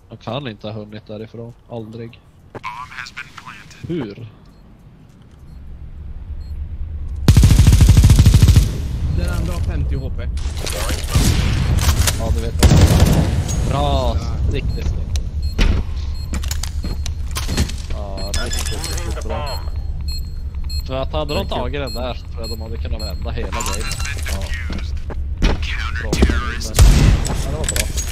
De kan inte ha hunnit därifrån. Aldrig. Hur? Den andra har 50 HP. Ja, du vet jag. Bra, riktigt snyggt. Ja, riktigt bra. För att hade de tagit den där så tror jag de hade kunnat vända hela grejen. Ja. Bra. Men, ja, det var bra.